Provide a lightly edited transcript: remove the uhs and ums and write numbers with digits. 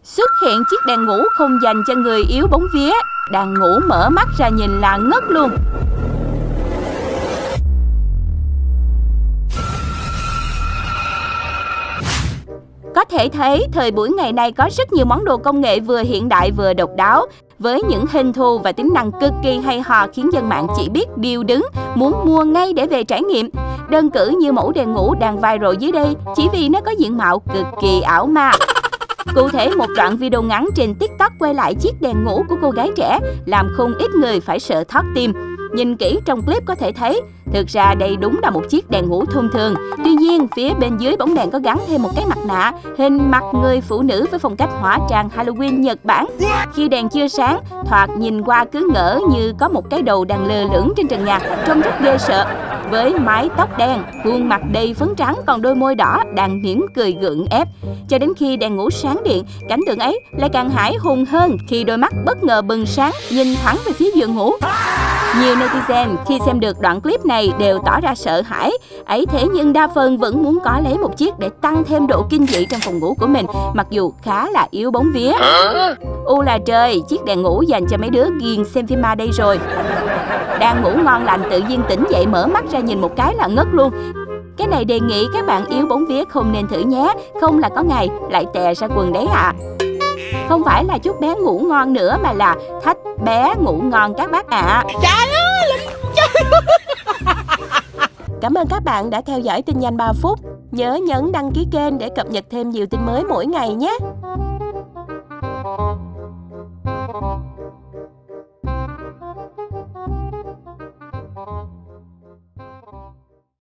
Xuất hiện chiếc đèn ngủ không dành cho người yếu bóng vía. Đang ngủ mở mắt ra nhìn là ngất luôn. Có thể thấy thời buổi ngày nay có rất nhiều món đồ công nghệ vừa hiện đại vừa độc đáo, với những hình thù và tính năng cực kỳ hay ho khiến dân mạng chỉ biết điêu đứng, muốn mua ngay để về trải nghiệm. Đơn cử như mẫu đèn ngủ đang viral dưới đây chỉ vì nó có diện mạo cực kỳ ảo ma. Cụ thể, một đoạn video ngắn trên TikTok quay lại chiếc đèn ngủ của cô gái trẻ làm không ít người phải sợ thót tim. Nhìn kỹ trong clip có thể thấy, thực ra đây đúng là một chiếc đèn ngủ thông thường. Tuy nhiên, phía bên dưới bóng đèn có gắn thêm một cái mặt nạ hình mặt người phụ nữ với phong cách hóa trang Halloween Nhật Bản. Khi đèn chưa sáng, thoạt nhìn qua cứ ngỡ như có một cái đầu đang lơ lửng trên trần nhà, trông rất ghê sợ. Với mái tóc đen, khuôn mặt đầy phấn trắng còn đôi môi đỏ đang mỉm cười gượng ép. Cho đến khi đèn ngủ sáng điện, cảnh tượng ấy lại càng hãi hùng hơn khi đôi mắt bất ngờ bừng sáng nhìn thẳng về phía giường ngủ. Nhiều netizen khi xem được đoạn clip này đều tỏ ra sợ hãi. Ấy thế nhưng đa phần vẫn muốn có lấy một chiếc để tăng thêm độ kinh dị trong phòng ngủ của mình, mặc dù khá là yếu bóng vía. U là trời, chiếc đèn ngủ dành cho mấy đứa ghiền xem phim ma đây rồi. Đang ngủ ngon lành tự nhiên tỉnh dậy mở mắt ra nhìn một cái là ngất luôn. Cái này đề nghị các bạn yếu bóng vía không nên thử nhé, không là có ngày lại tè ra quần đấy ạ. Không phải là chúc bé ngủ ngon nữa mà là thách bé ngủ ngon các bác ạ. Trời ơi! Cảm ơn các bạn đã theo dõi tin nhanh 3 phút. Nhớ nhấn đăng ký kênh để cập nhật thêm nhiều tin mới mỗi ngày nhé.